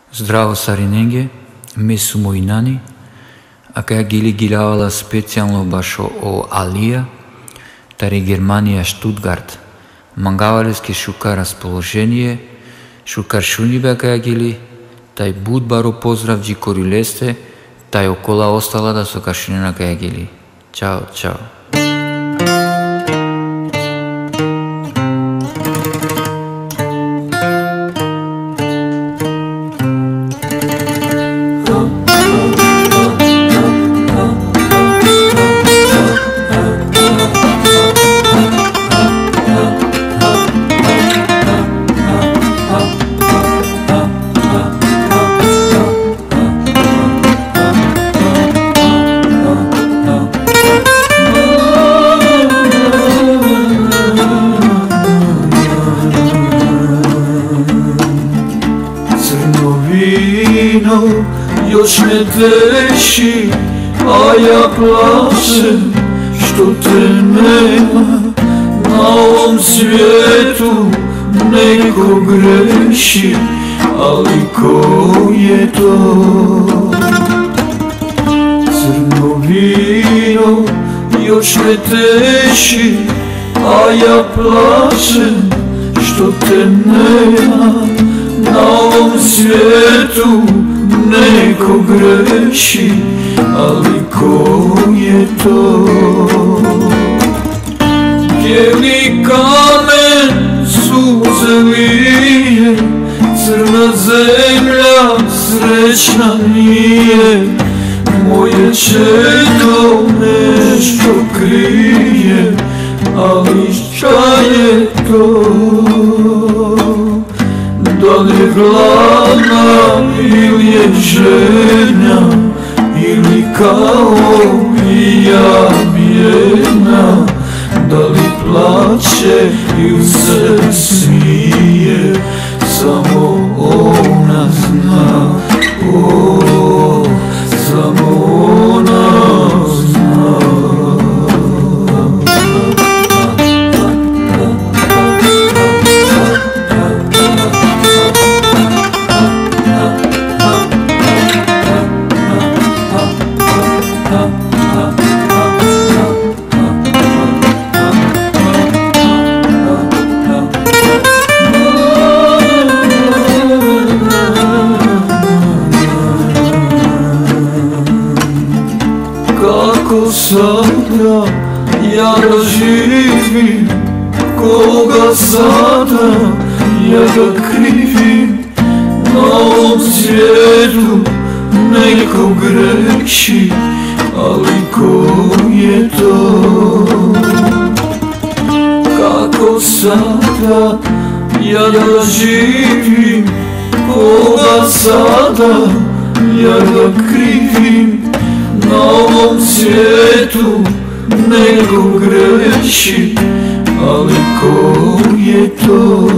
Zdravo Sarinenge, mi su moji nani, a kaya gili gilavala specijalno baš o Alija, tari Germanija Stuttgart. Mangavaleski šuka расположение, šukar šunibe kaya gili, taj bud baro pozdrav dži korileste, taj okola ostala da su kašunena kaya gili. Ćao, čao. Još me teši, a ja plačem što te nema. Na ovom svijetu neko greši, ali ko je to? Crno vino još me teši, a ja plačem što te nema. Na ovom svijetu neko greši, ali ko je to? Bijeli kamen suze lije, crna zemlja srećna nije. Moje čedo nešto krije, ali šta je to? Da li je gladna ili je željna, ili kao i ja bijedna? Da li plače ili se smije, samo ona zna, samo ona zna. Kako sada ja da živim, koga sada ja da krivim? Na ovom svijetu neko greši, ali ko je to? Kako sada ja da živim, koga sada ja da krivim? Na ovom svijetu neko greši, ali ko je to?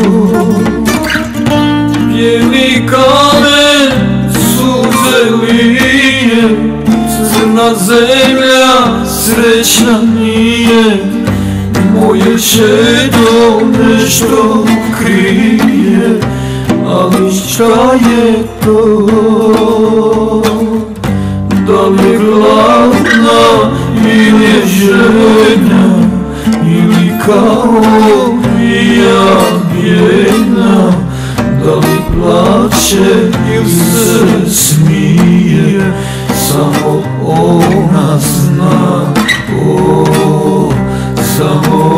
Bijeli kamen suze lije, crna zemlja srećna nije. Moje čedo nešto krije, ali šta je to? Da li je gladna ili je željna, ili kao i ja bijedna? Da li plače ili se smije, samo ona zna, samo